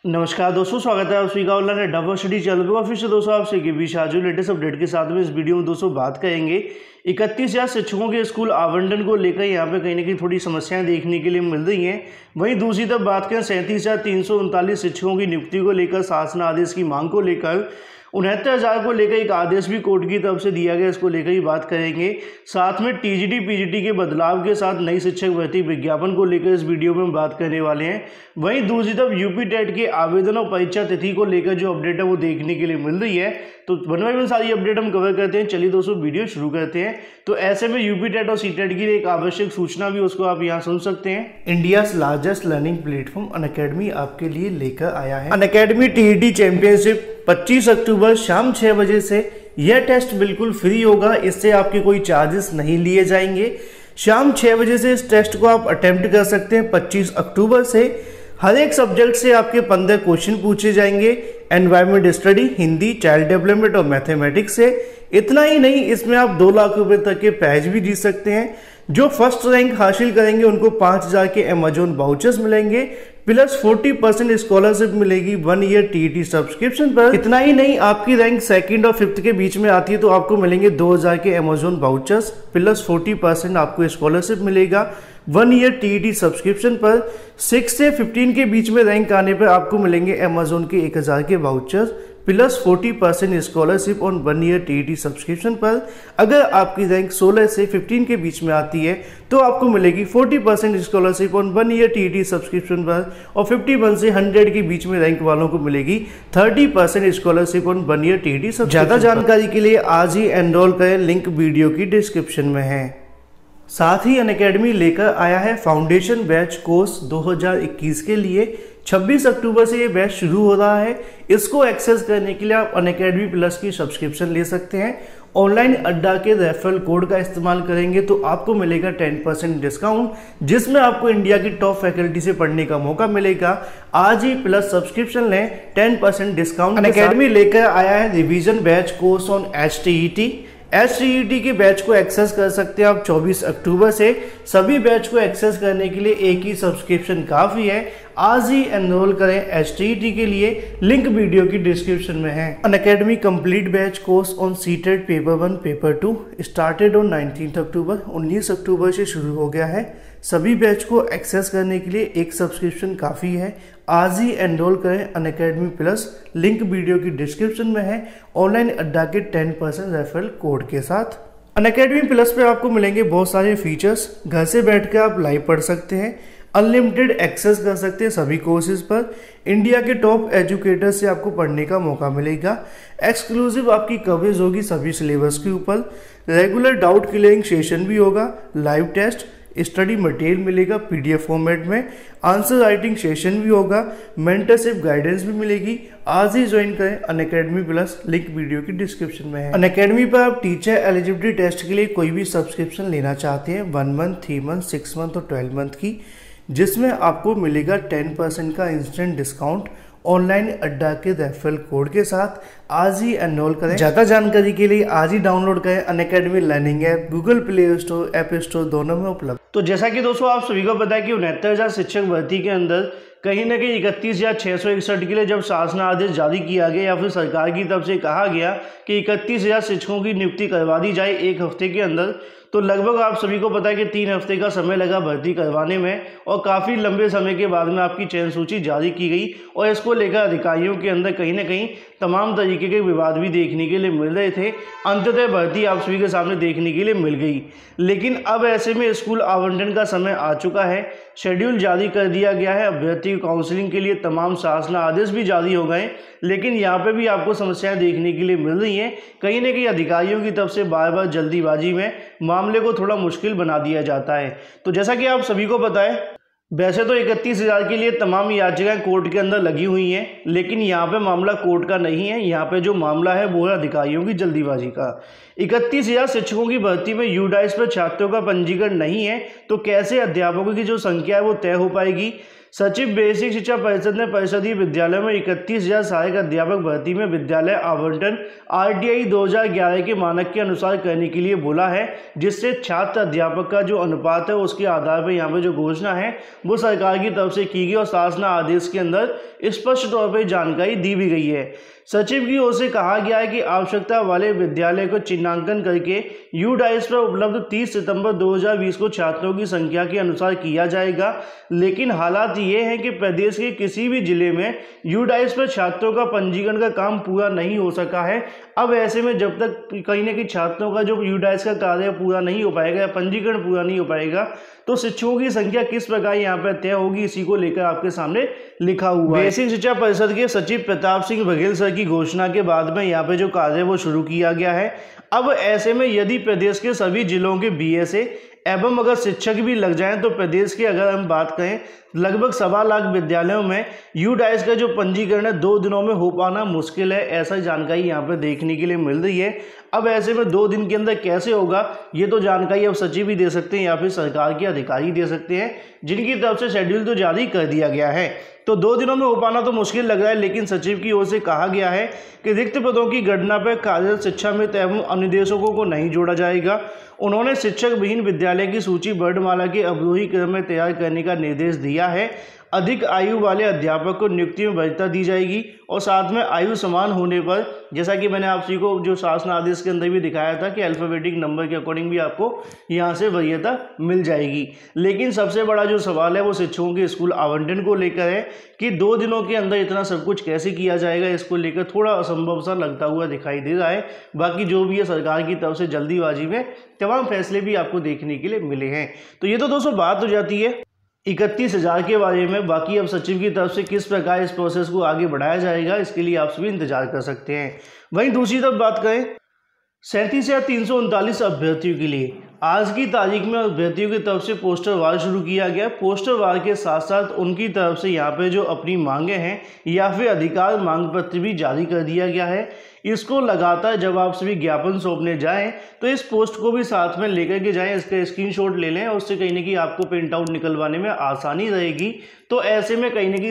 नमस्कार दोस्तों, स्वागत है आप सभी का ऑनलाइन डबल स्टडी चैनल पर। फिर से दोस्तों आपसे के बीच आज लेटेस्ट अपडेट के साथ में इस वीडियो में दोस्तों बात करेंगे 31,000 शिक्षकों के स्कूल आवंटन को लेकर यहाँ पे कहीं ना कहीं थोड़ी समस्याएं देखने के लिए मिल रही हैं। वहीं दूसरी तरफ बात करें 37,339 शिक्षकों की नियुक्ति को लेकर शासन आदेश की मांग को लेकर 69,000 को लेकर एक आदेश भी कोर्ट की तरफ से दिया गया, इसको लेकर ही बात करेंगे। साथ में टीजीटी पीजीटी के बदलाव के साथ नई शिक्षक भर्ती विज्ञापन को लेकर इस वीडियो में हम बात करने वाले हैं। वहीं दूसरी तरफ यूपी टेट के आवेदन और परीक्षा तिथि को लेकर जो अपडेट है वो देखने के लिए मिल रही है। तो वन बाय वन सारी अपडेट हम कवर करते हैं। चलिए दोस्तों वीडियो शुरू करते हैं। तो ऐसे में यूपी टेट और सीटेट के लिए एक आवश्यक सूचना भी उसको आप यहाँ सुन सकते हैं। India's largest learning platform Unacademy आपके लिए लेकर आया है अनअकैडमी टीईटी चैंपियनशिप 25 अक्टूबर शाम 6 बजे से। यह टेस्ट बिल्कुल फ्री होगा, इससे आपके कोई चार्जेस नहीं लिए जाएंगे। शाम 6 बजे से इस टेस्ट को आप अटेम्प्ट कर सकते हैं। 25 अक्टूबर से हर एक सब्जेक्ट से आपके 15 क्वेश्चन पूछे जाएंगे। Environment study, Hindi, child development और मैथमेटिक्स से। इतना ही नहीं, इसमें आप 2 लाख रुपए तक के प्राइज भी जीत सकते हैं। जो फर्स्ट रैंक हासिल करेंगे उनको 5,000 के अमेजोन वाउचर्स मिलेंगे, प्लस 40% स्कॉलरशिप मिलेगी 1 ईयर टीईटी सब्सक्रिप्शन पर। इतना ही नहीं, आपकी रैंक 2nd और 5th के बीच में आती है तो आपको मिलेंगे 2,000 के अमेजोन वाउचर्स, प्लस 40% आपको स्कॉलरशिप मिलेगा 1 ईयर टीईटी सब्सक्रिप्शन पर। 6 से 15 के बीच में रैंक आने पर आपको मिलेंगे अमेजोन के 1,000 के vouchers, plus 40% scholarship on 1 year TET subscription पर। अगर आपकी रैंक 16 से 15 के बीच में आती है तो आपको मिलेगी 40% scholarship on 1 year TET subscription पर, और 51 से 100 के बीच में रैंक वालों को मिलेगी 30% scholarship on 1 year TET subscription. ज़्यादा जानकारी के लिए आज ही एनरोल करें, लिंक वीडियो की डिस्क्रिप्शन में है। साथ ही अनअकैडमी लेकर आया है फाउंडेशन बैच कोर्स 2021 के लिए। 26 अक्टूबर से ये बैच शुरू हो रहा है। इसको एक्सेस करने के लिए आप अनअकैडमी प्लस की सब्सक्रिप्शन ले सकते हैं। ऑनलाइन अड्डा के रेफरल कोड का इस्तेमाल करेंगे तो आपको मिलेगा 10% डिस्काउंट, जिसमें आपको इंडिया की टॉप फैकल्टी से पढ़ने का मौका मिलेगा। आज ही प्लस सब्सक्रिप्शन लें 10% डिस्काउंट। अनअकैडमी लेकर आया है revision batch course on HTET के बैच को एक्सेस कर सकते हैं आप 24 अक्टूबर से। सभी बैच को एक्सेस करने के लिए एक ही सब्सक्रिप्शन काफ़ी है। आज ही एनरोल करें एचटीईटी के लिए, लिंक वीडियो की डिस्क्रिप्शन में है। Unacademy complete batch course on CTET paper 1 paper 2 started on 19 October 19 October से शुरू हो गया है। सभी बैच को एक्सेस करने के लिए एक सब्सक्रिप्शन काफ़ी है। आज ही एनरोल करें अनअकैडमी प्लस, लिंक वीडियो की डिस्क्रिप्शन में है। ऑनलाइन अड्डा के 10% रेफरल कोड के साथ अनअकैडमी प्लस पे आपको मिलेंगे बहुत सारे फीचर्स। घर से बैठकर आप लाइव पढ़ सकते हैं, अनलिमिटेड एक्सेस कर सकते हैं सभी कोर्सेज पर। इंडिया के टॉप एजुकेटर से आपको पढ़ने का मौका मिलेगा। एक्सक्लूसिव आपकी कवरेज होगी सभी सिलेबस के ऊपर। रेगुलर डाउट क्लियरिंग सेशन भी होगा, लाइव टेस्ट, स्टडी मटेरियल मिलेगा पीडीएफ फॉर्मेट में, आंसर राइटिंग सेशन भी होगा, मेंटरशिप गाइडेंस भी मिलेगी। आज ही ज्वाइन करें अनअकैडमी प्लस, लिंक वीडियो की डिस्क्रिप्शन में है। अनअकैडमी पर आप टीचर एलिजिबिलिटी टेस्ट के लिए कोई भी सब्सक्रिप्शन लेना चाहते हैं 1 मंथ, 3 मंथ, 6 मंथ और 12 मंथ की, जिसमें आपको मिलेगा 10% का इंस्टेंट डिस्काउंट ऑनलाइन अड्डा के रेफरल कोड के साथ। आज ही एनरोल करें। ज़्यादा जानकारी के लिए आज ही डाउनलोड करें Unacademy learning app, Google Play Store, app store दोनों में उपलब्ध। तो जैसा कि दोस्तों आप सभी को पता है कि 69,000 शिक्षक भर्ती के अंदर कहीं ना कहीं 31,661 के लिए जब शासन आदेश जारी किया गया या फिर सरकार की तरफ से कहा गया कि 31,000 शिक्षकों की नियुक्ति करवा दी जाए 1 हफ्ते के अंदर, तो लगभग आप सभी को पता है कि 3 हफ्ते का समय लगा भर्ती करवाने में, और काफ़ी लंबे समय के बाद में आपकी चयन सूची जारी की गई। और इसको लेकर अधिकारियों के अंदर कहीं ना कहीं तमाम तरीके के विवाद भी देखने के लिए मिल रहे थे। अंततः भर्ती आप सभी के सामने देखने के लिए मिल गई। लेकिन अब ऐसे में स्कूल आवंटन का समय आ चुका है, शेड्यूल जारी कर दिया गया है। अभ्यर्थी काउंसलिंग के लिए तमाम शासन आदेश भी जारी हो गए, लेकिन यहाँ पे भी आपको समस्याएं देखने के लिए मिल रही हैं। कहीं ना कहीं अधिकारियों की तरफ से बार बार जल्दीबाजी में मामले को थोड़ा मुश्किल बना दिया जाता है। तो जैसा कि आप सभी को पता है, वैसे तो 31,000 के लिए तमाम याचिकाएं कोर्ट के अंदर लगी हुई हैं, लेकिन यहाँ पे मामला कोर्ट का नहीं है। यहाँ पे जो मामला है वो है अधिकारियों की जल्दीबाजी का। 31,000 शिक्षकों की भर्ती में यूडाइस पर छात्रों का पंजीकरण नहीं है, तो कैसे अध्यापकों की जो संख्या है वो तय हो पाएगी। सचिव बेसिक शिक्षा परिषद ने परिषदीय विद्यालयों में 31,000 सहायक अध्यापक भर्ती में विद्यालय आवंटन आरटीआई 2011 के मानक के अनुसार करने के लिए बोला है, जिससे छात्र अध्यापक का जो अनुपात है उसके आधार पर यहाँ पर जो घोषणा है वो सरकार की तरफ से की गई और शासन आदेश के अंदर स्पष्ट तौर पर जानकारी दी भी गई है। सचिव की ओर से कहा गया है कि आवश्यकता वाले विद्यालय को चिन्हांकन करके यूडाइस पर उपलब्ध 30 सितंबर 2020 को छात्रों की संख्या के अनुसार किया जाएगा। लेकिन हालात ये हैं कि प्रदेश के किसी भी जिले में यूडाइस पर छात्रों का पंजीकरण का काम पूरा नहीं हो सका है। अब ऐसे में जब तक कहीं ना कहीं छात्रों का जो यूडाइस का कार्य पूरा नहीं हो पाएगा या पंजीकरण पूरा नहीं हो पाएगा तो शिक्षकों की संख्या किस प्रकार यहाँ पर तय होगी, इसी को लेकर आपके सामने लिखा हुआ है। बेसिक शिक्षा परिषद के सचिव प्रताप सिंह बघेल सर की घोषणा के बाद में यहाँ पे जो कार्य वो शुरू किया गया है। अब ऐसे में यदि प्रदेश के सभी जिलों के बीएसए एवं अगर शिक्षक भी लग जाएं तो प्रदेश के अगर हम बात करें लगभग 1.25 लाख विद्यालयों में यूडाइस का जो पंजीकरण है 2 दिनों में हो पाना मुश्किल है, ऐसा जानकारी यहाँ पे देखने के लिए मिल रही है। अब ऐसे में 2 दिन के अंदर कैसे होगा ये तो जानकारी अब सचिव भी दे सकते हैं या फिर सरकार के अधिकारी दे सकते हैं, जिनकी तरफ से शेड्यूल तो जारी कर दिया गया है। तो 2 दिनों में हो पाना तो मुश्किल लग रहा है, लेकिन सचिव की ओर से कहा गया है कि रिक्त पदों की गणना पर कार्यरत शिक्षा मित्र एवं अनुदेशकों को नहीं जोड़ा जाएगा। उन्होंने शिक्षक विहीन विद्यालय की सूची वर्णमाला के अवरोही क्रम में तैयार करने का निर्देश दिया है। अधिक आयु वाले अध्यापक को नियुक्ति में वरीयता दी जाएगी और साथ में आयु समान होने पर, जैसा कि मैंने आप सभी को जो शासन आदेश के अंदर भी दिखाया था कि अल्फाबेटिक नंबर के अकॉर्डिंग भी आपको यहाँ से वरीयता मिल जाएगी। लेकिन सबसे बड़ा जो सवाल है वो शिक्षकों के स्कूल आवंटन को लेकर है कि 2 दिनों के अंदर इतना सब कुछ कैसे किया जाएगा, इसको लेकर थोड़ा असंभव सा लगता हुआ दिखाई दे रहा है। बाकी जो भी है सरकार की तरफ से जल्दीबाजी में तमाम फैसले भी आपको देखने के लिए मिले हैं। तो ये तो दोस्तों बात हो जाती है 31,000 के बारे में। बाकी अब सचिव की तरफ से किस प्रकार इस प्रोसेस को आगे बढ़ाया जाएगा इसके लिए आप सभी इंतजार कर सकते हैं। वहीं दूसरी तरफ बात करें 37,339 अभ्यर्थियों के लिए आज की तारीख में अभ्यर्थियों की तरफ से पोस्टर वार शुरू किया गया। पोस्टर वार के साथ साथ उनकी तरफ से यहाँ पे जो अपनी मांगे हैं या फिर अधिकार मांग पत्र भी जारी कर दिया गया है। इसको लगातार जब आप सभी ज्ञापन सौंपने जाएं तो इस पोस्ट को भी साथ में लेकर के जाएं, इसका स्क्रीनशॉट ले लें और उससे कहीं ना कहीं आपको प्रिंट आउट निकलवाने में आसानी रहेगी। तो ऐसे में कहीं ना कहीं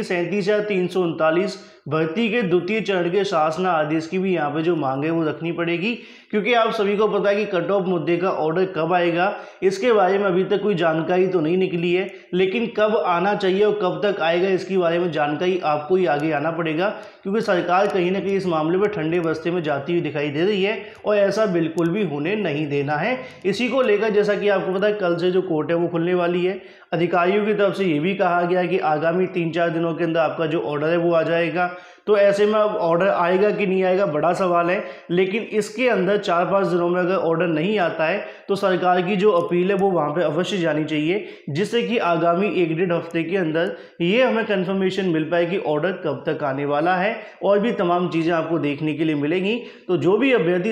37,339 भर्ती के द्वितीय चरण के शासन आदेश की भी यहाँ पे जो मांग है वो रखनी पड़ेगी, क्योंकि आप सभी को पता है कि कट ऑफ मुद्दे का ऑर्डर कब आएगा इसके बारे में अभी तक कोई जानकारी तो नहीं निकली है, लेकिन कब आना चाहिए और कब तक आएगा इसके बारे में जानकारी आपको ही आगे आना पड़ेगा, क्योंकि सरकार कहीं ना कहीं इस मामले में ठंडे बस्ते में जाती हुई दिखाई दे रही है और ऐसा बिल्कुल भी होने नहीं देना है। इसी को लेकर जैसा कि आपको पता है कल से जो कोर्ट है वो खुलने वाली है। अधिकारियों की तरफ से ये भी कहा गया है कि आगामी 3-4 दिनों के अंदर आपका जो ऑर्डर है वो आ जाएगा। तो ऐसे में अब ऑर्डर आएगा कि नहीं आएगा बड़ा सवाल है, लेकिन इसके अंदर 4-5 दिनों में अगर ऑर्डर नहीं आता है तो सरकार की जो अपील है वो वहाँ पे अवश्य जानी चाहिए, जिससे कि आगामी 1-1.5 हफ्ते के अंदर ये हमें कंफर्मेशन मिल पाए कि ऑर्डर कब तक आने वाला है और भी तमाम चीज़ें आपको देखने के लिए मिलेंगी। तो जो भी अभ्यर्थी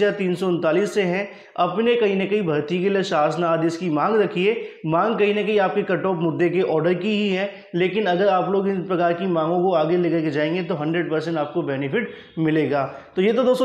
37,339 से हैं अपने कहीं ना कहीं भर्ती के लिए शासन आदेश की मांग रखिए। मांग कहीं ना कहीं आपके कट ऑफ मुद्दे के ऑर्डर की ही है, लेकिन अगर आप लोग इन प्रकार की मांगों को आगे लेकर के जाएंगे तो 100% आपको बेनिफिट मिलेगा। तो ये तो दोस्तों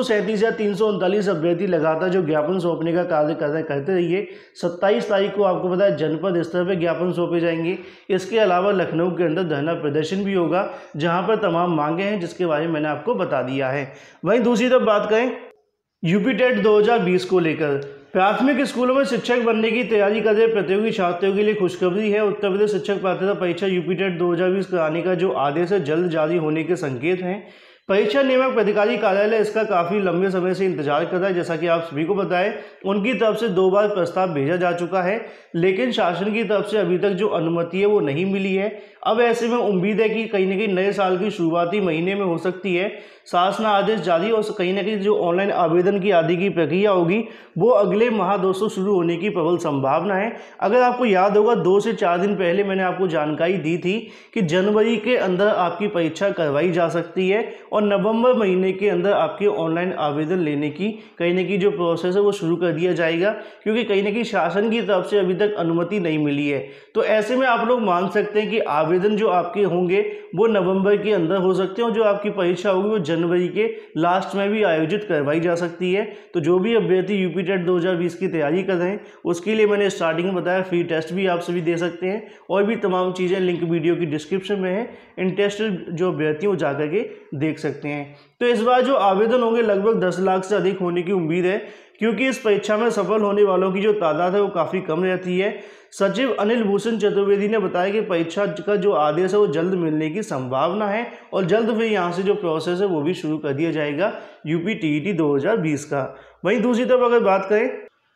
37,339 अभ्यर्थी लगातार जो ज्ञापन सौंपने का कार्य करते रहिए। 27 तारीख को आपको पता है जनपद स्तर पर ज्ञापन सौंपे जाएंगे। इसके अलावा लखनऊ के अंदर धरना प्रदर्शन भी होगा जहां पर तमाम मांगे हैं जिसके बारे में मैंने आपको बता दिया है। वहीं दूसरी तरफ बात करें यूपी टेट 2020 को लेकर प्राथमिक स्कूलों में शिक्षक बनने की तैयारी कर रहे प्रतियोगी छात्रों के लिए खुशखबरी है। उत्तर प्रदेश शिक्षक पात्रता परीक्षा यूपी टेट 2020 कराने का जो आदेश है जल्द जारी होने के संकेत हैं। परीक्षा नियामक प्राधिकारी कार्यालय इसका काफ़ी लंबे समय से इंतजार कर रहा है। जैसा कि आप सभी को पता है उनकी तरफ से 2 बार प्रस्ताव भेजा जा चुका है, लेकिन शासन की तरफ से अभी तक जो अनुमति है वो नहीं मिली है। अब ऐसे में उम्मीद है कि कहीं ना कहीं नए साल की शुरुआती महीने में हो सकती है शासन आदेश जारी, और कहीं ना कहीं जो ऑनलाइन आवेदन की आदि की प्रक्रिया होगी वो अगले माह दोस्तों शुरू होने की प्रबल संभावना है। अगर आपको याद होगा 2 से 4 दिन पहले मैंने आपको जानकारी दी थी कि जनवरी के अंदर आपकी परीक्षा करवाई जा सकती है और नवंबर महीने के अंदर आपके ऑनलाइन आवेदन लेने की कहीं ना कहीं जो प्रोसेस है वो शुरू कर दिया जाएगा, क्योंकि कहीं ना कहीं शासन की तरफ से अभी तक अनुमति नहीं मिली है। तो ऐसे में आप लोग मान सकते हैं कि आवेदन जो आपके होंगे वो नवंबर के अंदर हो सकते हैं और जो आपकी परीक्षा होगी वो जनवरी के लास्ट में भी आयोजित करवाई जा सकती है। तो जो भी अभ्यर्थी यूपी टेट 2020 की तैयारी कर रहे हैं उसके लिए मैंने स्टार्टिंग में बताया फ्री टेस्ट भी आप सभी दे सकते हैं और भी तमाम चीज़ें लिंक वीडियो की डिस्क्रिप्शन में है। इन टेस्ट जो अभ्यर्थी वो जाकर के देख सकते हैं। तो इस बार जो आवेदन होंगे लगभग 10 लाख से अधिक होने की उम्मीद है, क्योंकि इस परीक्षा में सफल होने वालों की जो तादाद है वो काफ़ी कम रहती है। सचिव अनिल भूषण चतुर्वेदी ने बताया कि परीक्षा का जो आदेश है वो जल्द मिलने की संभावना है और जल्द फिर यहाँ से जो प्रोसेस है वो भी शुरू कर दिया जाएगा यूपी टीईटी 2020 का। वहीं दूसरी तरफ अगर बात करें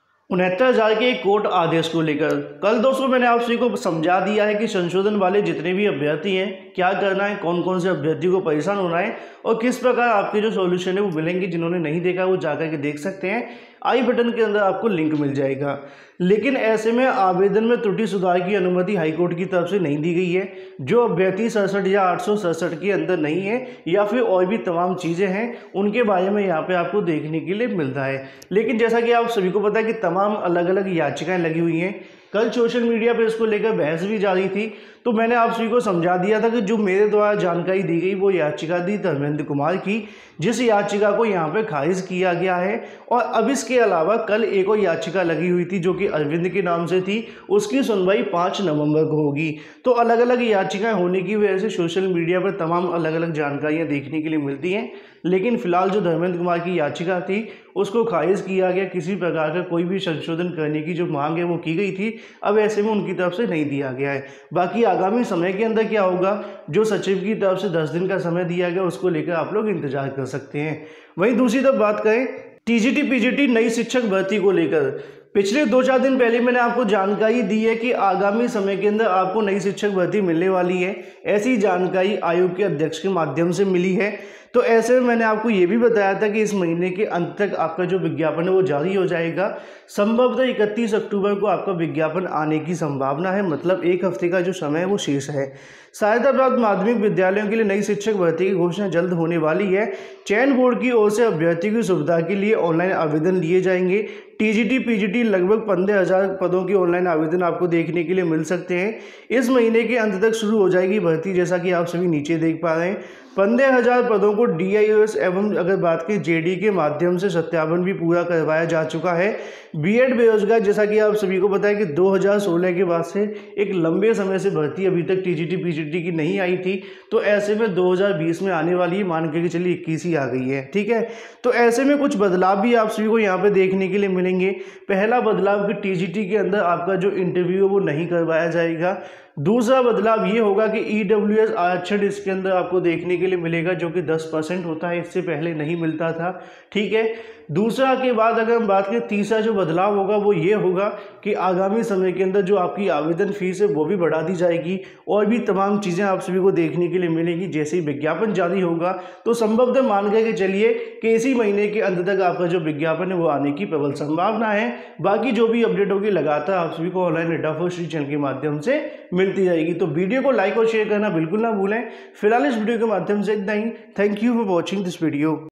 69,000 के एक कोर्ट आदेश को लेकर, कल दोस्तों मैंने आप सभी को समझा दिया है कि संशोधन वाले जितने भी अभ्यर्थी हैं क्या करना है, कौन कौन से अभ्यर्थी को परेशान होना है और किस प्रकार आपके जो सॉल्यूशन है वो मिलेंगे। जिन्होंने नहीं देखा वो जाकर के देख सकते हैं, आई बटन के अंदर आपको लिंक मिल जाएगा। लेकिन ऐसे में आवेदन में त्रुटि सुधार की अनुमति हाईकोर्ट की तरफ से नहीं दी गई है। जो अभ्यर्थी 67 या 867 के अंदर नहीं है या फिर और भी तमाम चीज़ें हैं उनके बारे में यहाँ पे आपको देखने के लिए मिलता है। लेकिन जैसा कि आप सभी को पता है कि तमाम अलग अलग याचिकाएं लगी हुई हैं। कल सोशल मीडिया पे इसको लेकर बहस भी जारी थी, तो मैंने आप सभी को समझा दिया था कि जो मेरे द्वारा जानकारी दी गई वो याचिका थी धर्मेंद्र कुमार की, जिस याचिका को यहाँ पे खारिज किया गया है। और अब इसके अलावा कल एक और याचिका लगी हुई थी जो कि अरविंद के नाम से थी, उसकी सुनवाई 5 नवंबर को होगी। तो अलग अलग याचिकाएं होने की वजह से सोशल मीडिया पर तमाम अलग अलग जानकारियाँ देखने के लिए मिलती हैं। लेकिन फिलहाल जो धर्मेंद्र कुमार की याचिका थी उसको खारिज किया गया, किसी प्रकार का कोई भी संशोधन करने की जो मांग है वो की गई थी, अब ऐसे में उनकी तरफ से नहीं दिया गया है। बाकी आगामी समय के अंदर क्या होगा, जो सचिव की तरफ से 10 दिन का समय दिया गया उसको लेकर आप लोग इंतजार कर सकते हैं। वहीं दूसरी तरफ बात करें टीजीटी पीजीटी नई शिक्षक भर्ती को लेकर, पिछले 2-4 दिन पहले मैंने आपको जानकारी दी है कि आगामी समय के अंदर आपको नई शिक्षक भर्ती मिलने वाली है। ऐसी जानकारी आयोग के अध्यक्ष के माध्यम से मिली है। तो ऐसे में मैंने आपको ये भी बताया था कि इस महीने के अंत तक आपका जो विज्ञापन है वो जारी हो जाएगा। संभवतः 31 अक्टूबर को आपका विज्ञापन आने की संभावना है, मतलब 1 हफ्ते का जो समय है वो शेष है। सहायता प्राप्त माध्यमिक विद्यालयों के लिए नई शिक्षक भर्ती की घोषणा जल्द होने वाली है। चयन बोर्ड की ओर से अभ्यर्थी की सुविधा के लिए ऑनलाइन आवेदन लिए जाएंगे। टीजीटी पीजीटी लगभग 15,000 पदों की ऑनलाइन आवेदन आपको देखने के लिए मिल सकते हैं। इस महीने के अंत तक शुरू हो जाएगी भर्ती, जैसा कि आप सभी नीचे देख पा रहे हैं। 15,000 पदों को DIOS एवं अगर बात करें JD के माध्यम से सत्यापन भी पूरा करवाया जा चुका है। बीएड बेरोजगार, जैसा कि आप सभी को पता है कि 2016 के बाद से एक लंबे समय से भर्ती अभी तक टीजीटी पीजीटी की नहीं आई थी, तो ऐसे में 2020 में आने वाली मान के चलिए 21 ही आ गई है, ठीक है। तो ऐसे में कुछ बदलाव भी आप सभी को यहाँ पे देखने के लिए मिलेंगे। पहला बदलाव कि टीजीटी के अंदर आपका जो इंटरव्यू है वो नहीं करवाया जाएगा। दूसरा बदलाव ये होगा कि EWS आरक्षण इसके अंदर आपको देखने के लिए मिलेगा, जो कि 10% होता है, इससे पहले नहीं मिलता था, ठीक है। दूसरा के बाद अगर हम बात करें, तीसरा जो बदलाव होगा वो ये होगा कि आगामी समय के अंदर जो आपकी आवेदन फीस है वो भी बढ़ा दी जाएगी और भी तमाम चीज़ें आप सभी को देखने के लिए मिलेंगी। जैसे ही विज्ञापन जारी होगा तो संभवतः मान के चलिए कि इसी महीने के अंत तक आपका जो विज्ञापन है वो आने की प्रबल संभावना है। बाकी जो भी अपडेट होगी लगातार आप सभी को ऑनलाइन अड्डा फॉर स्टडी चैनल के माध्यम से मिलती जाएगी। तो वीडियो को लाइक और शेयर करना बिल्कुल ना भूलें। फिलहाल इस वीडियो के माध्यम से इतना ही। Thank you for watching this video.